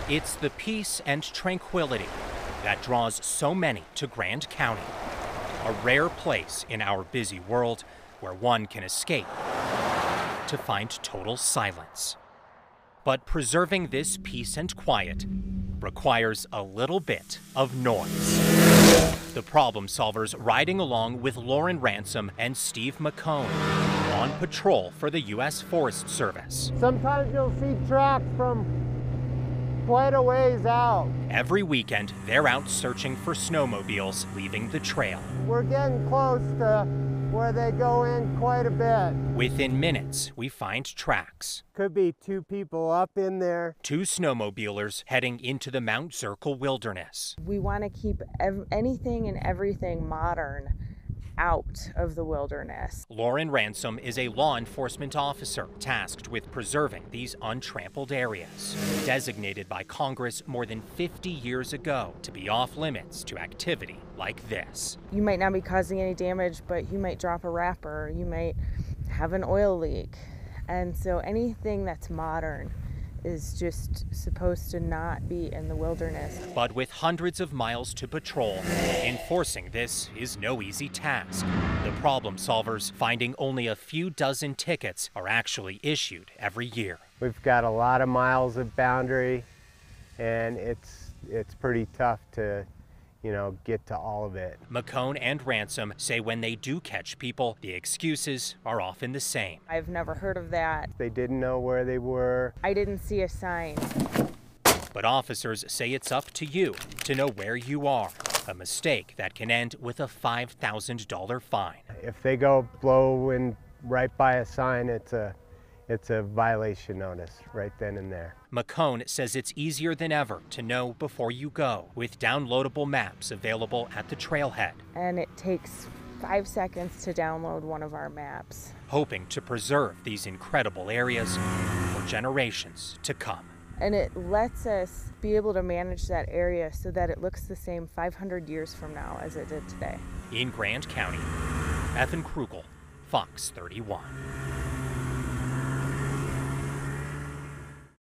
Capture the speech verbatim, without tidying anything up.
It's the peace and tranquility that draws so many to Grand County, a rare place in our busy world where one can escape to find total silence. But preserving this peace and quiet requires a little bit of noise. The problem solvers riding along with Lauren Ransom and Steve McCone on patrol for the U S Forest Service. Sometimes you'll see tracks from quite a ways out. Every weekend, they're out searching for snowmobiles leaving the trail. We're getting close to where they go in quite a bit. Within minutes, we find tracks. Could be two people up in there. Two snowmobilers heading into the Mount Zirkle wilderness. We want to keep ev- anything and everything modern out of the wilderness. Lauren Ransom is a law enforcement officer tasked with preserving these untrampled areas, designated by Congress more than fifty years ago to be off limits to activity like this. You might not be causing any damage, but you might drop a wrapper, you might have an oil leak. And so anything that's modern is just supposed to not be in the wilderness. But with hundreds of miles to patrol, enforcing this is no easy task. The problem solvers finding only a few dozen tickets are actually issued every year. We've got a lot of miles of boundary, and it's it's pretty tough to, you know, get to all of it. McCone and Ransom say when they do catch people, the excuses are often the same. I've never heard of that. They didn't know where they were. I didn't see a sign. But officers say it's up to you to know where you are, a mistake that can end with a five thousand dollar fine. If they go blow in right by a sign, it's a It's a violation notice right then and there. McCone says it's easier than ever to know before you go, with downloadable maps available at the trailhead. And it takes five seconds to download one of our maps. Hoping to preserve these incredible areas for generations to come. And it lets us be able to manage that area so that it looks the same five hundred years from now as it did today. In Grand County, Evan Krugel, Fox thirty-one.